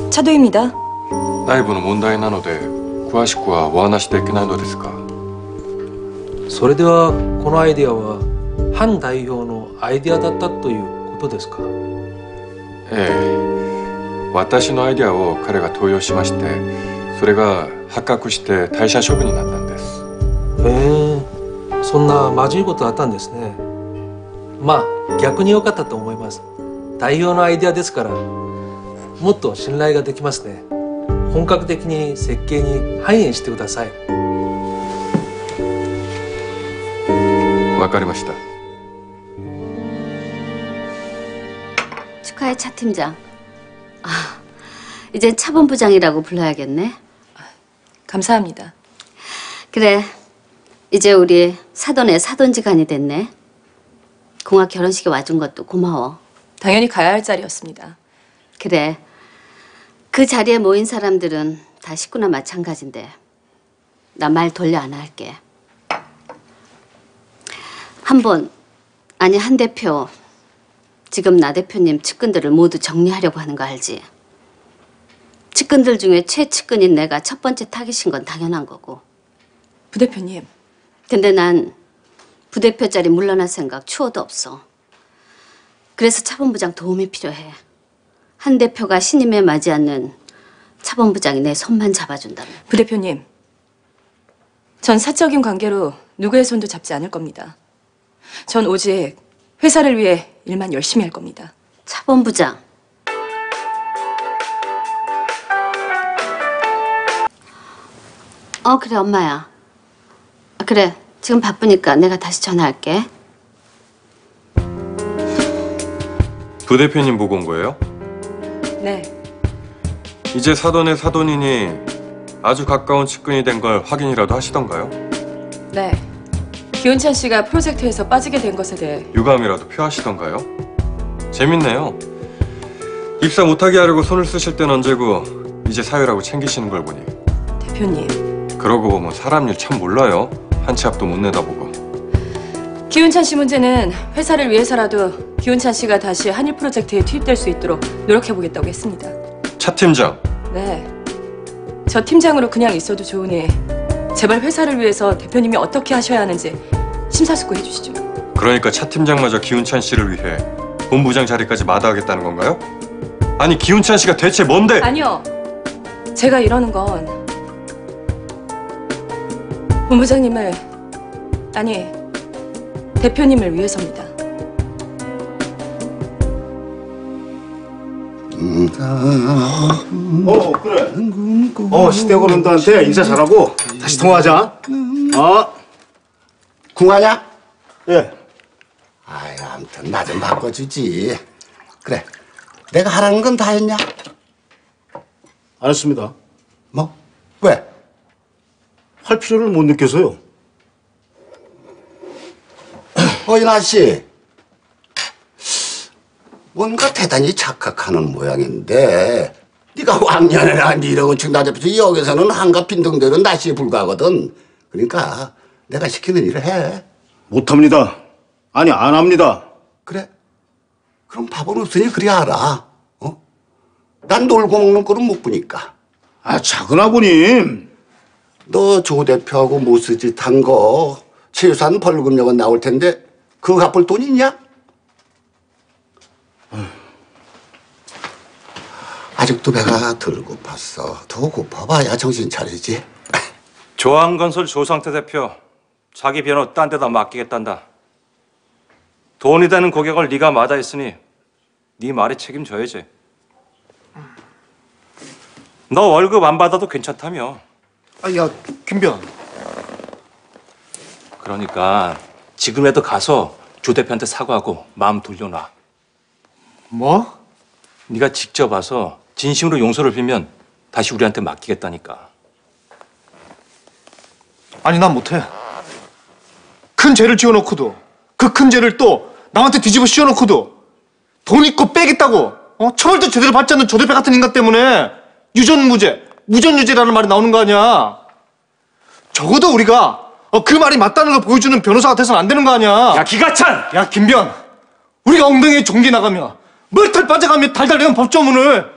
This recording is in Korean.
차도입니다. 内部の問題なので詳しくはお話しできないのですが。 それではこのアイデアは反代表のアイデアだったということですか？ ええ、私のアイデアを彼が盗用しまして、それが発覚して退社処分になったんです。 そんなまずいことあったんですね。まあ逆に良かったと思います。代表のアイデアですからもっと信頼ができますね。本格的に設計に反映してください。 わかりました。 축하해, 차 팀장. 아, 이젠 차본부장이라고 불러야겠네. 감사합니다. 그래, 이제 우리 사돈의 사돈지간이 됐네. 공학 결혼식에 와준 것도 고마워. 당연히 가야 할 자리였습니다. 그래, 그 자리에 모인 사람들은 다 식구나 마찬가지인데 나 말 돌려 안 할게. 한 대표, 지금 나 대표님 측근들을 모두 정리하려고 하는 거 알지? 측근들 중에 최측근인 내가 첫 번째 타깃인 건 당연한 거고. 부대표님. 근데 난 부대표 자리 물러날 생각 추호도 없어. 그래서 차본부장 도움이 필요해. 한 대표가 신임에 맞지 않는 차본부장이 내 손만 잡아준다면. 부대표님. 전 사적인 관계로 누구의 손도 잡지 않을 겁니다. 전 오직 회사를 위해 일만 열심히 할 겁니다. 차본부장. 그래 엄마야. 그래 지금 바쁘니까 내가 다시 전화할게. 부대표님 보고 온 거예요? 네. 이제 사돈의 사돈이니 아주 가까운 측근이 된 걸 확인이라도 하시던가요? 네. 기훈찬 씨가 프로젝트에서 빠지게 된 것에 대해 유감이라도 표하시던가요? 재밌네요. 입사 못하게 하려고 손을 쓰실 땐 언제고 이제 사회라고 챙기시는 걸 보니. 대표님. 그러고 보면 사람 일 참 몰라요. 한 치 앞도 못 내다보고. 기훈찬 씨 문제는 회사를 위해서라도 기훈찬 씨가 다시 한일 프로젝트에 투입될 수 있도록 노력해보겠다고 했습니다. 차 팀장. 네. 저 팀장으로 그냥 있어도 좋으니 제발 회사를 위해서 대표님이 어떻게 하셔야 하는지 심사숙고해 주시죠. 그러니까 차 팀장마저 기훈찬 씨를 위해 본부장 자리까지 마다하겠다는 건가요? 아니 기훈찬 씨가 대체 뭔데? 아니요. 제가 이러는 건 본부장님을 아니 대표님을 위해서입니다. 그래. 시댁 어른들한테 인사 잘하고 다시 통화하자. 궁하냐? 예. 아이, 아무튼 나 좀 바꿔주지. 그래, 내가 하라는 건 다 했냐? 안 했습니다. 뭐? 왜? 할 필요를 못 느껴서요. 이나 씨, 뭔가 대단히 착각하는 모양인데 네가 왕년에나 1억 원씩 낮아서 여기서는 한갑 빈둥대는 나시에 불과하거든. 그러니까 내가 시키는 일을 해. 못합니다. 아니, 안 합니다. 그래? 그럼 밥은 없으니 그리 알아. 난 놀고 먹는 꼴은 못 보니까. 작은 아버님. 너 조 대표하고 무스짓 한 거 최소한 벌금료가 나올 텐데 그거 갚을 돈 있냐? 아직도 배가 덜 고팠어. 더 고파봐야 정신 차리지. 조항건설 조상태 대표 자기 변호 딴 데다 맡기겠단다. 돈이 되는 고객을 네가 마다했으니 네 말에 책임져야지. 너 월급 안 받아도 괜찮다며. 야, 김변. 그러니까 지금이라도 가서 조 대표한테 사과하고 마음 돌려놔. 뭐? 네가 직접 와서 진심으로 용서를 빌면 다시 우리한테 맡기겠다니까. 아니 난 못해. 큰 죄를 지어놓고도 그 큰 죄를 또 남한테 뒤집어 씌워놓고도 돈 있고 빼겠다고 처벌도 제대로 받지 않는 조 대표 같은 인간 때문에 유전무죄, 무전유죄라는 말이 나오는 거 아니야. 적어도 우리가 그 말이 맞다는 걸 보여주는 변호사가 돼서는 안 되는 거 아니야. 야 기가찬! 야 김변, 우리가 엉덩이에 종기 나가며 머리털 빠져가며 달달 내는 법조문을